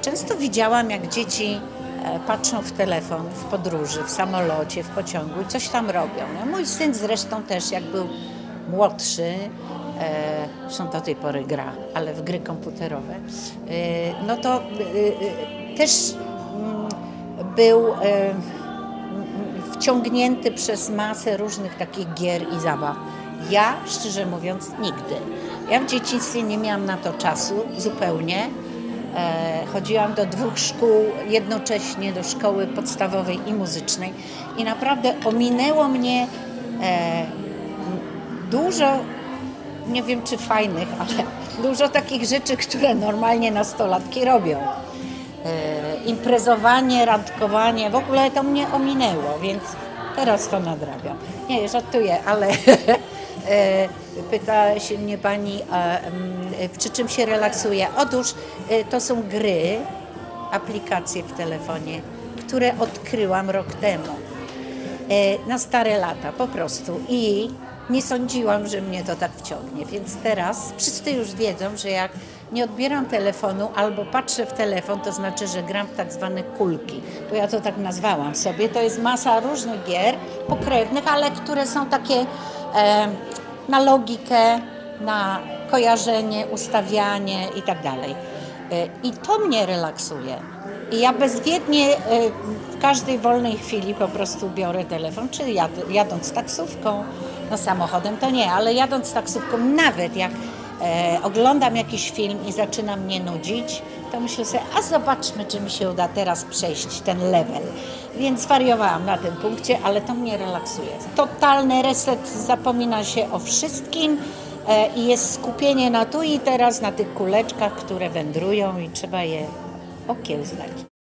Często widziałam, jak dzieci patrzą w telefon, w podróży, w samolocie, w pociągu i coś tam robią. No, mój syn zresztą też, jak był młodszy, zresztą do tej pory gra, ale w gry komputerowe, no to też był wciągnięty przez masę różnych takich gier i zabaw. Ja, szczerze mówiąc, nigdy. Ja w dzieciństwie nie miałam na to czasu zupełnie. Chodziłam do 2 szkół jednocześnie, do szkoły podstawowej i muzycznej i naprawdę ominęło mnie dużo, nie wiem czy fajnych, ale dużo takich rzeczy, które normalnie nastolatki robią. Imprezowanie, randkowanie, w ogóle to mnie ominęło, więc teraz to nadrabiam. Nie, żartuję, ale pyta się mnie pani, przy czym się relaksuje. Otóż to są gry, aplikacje w telefonie, które odkryłam rok temu. Na stare lata po prostu i nie sądziłam, że mnie to tak wciągnie, więc teraz wszyscy już wiedzą, że jak nie odbieram telefonu albo patrzę w telefon, to znaczy, że gram w tak zwane kulki, bo ja to tak nazwałam sobie. To jest masa różnych gier pokrewnych, ale które są takie na logikę, na kojarzenie, ustawianie i tak dalej. I to mnie relaksuje. I ja bezwiednie w każdej wolnej chwili po prostu biorę telefon, czy jadąc taksówką, no samochodem to nie, ale jadąc taksówką, nawet jak oglądam jakiś film i zaczyna mnie nudzić, to myślę sobie, a zobaczmy, czy mi się uda teraz przejść ten level. Więc zwariowałam na tym punkcie, ale to mnie relaksuje. Totalny reset, zapomina się o wszystkim i jest skupienie na tu i teraz, na tych kuleczkach, które wędrują i trzeba je okiełznać.